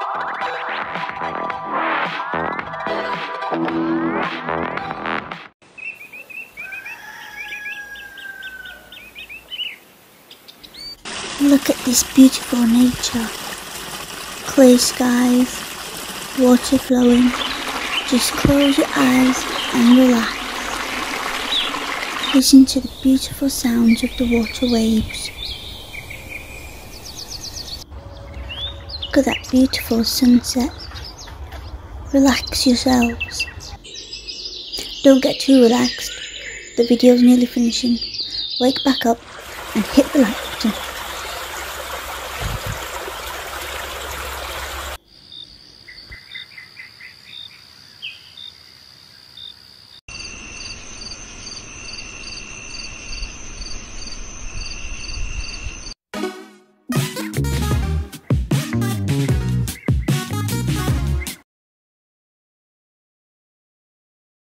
Look at this beautiful nature. Clear skies, water flowing. Just close your eyes and relax. Listen to the beautiful sounds of the water waves. Look at that beautiful sunset. Relax yourselves. Don't get too relaxed. The video's nearly finishing. Wake back up and hit the like.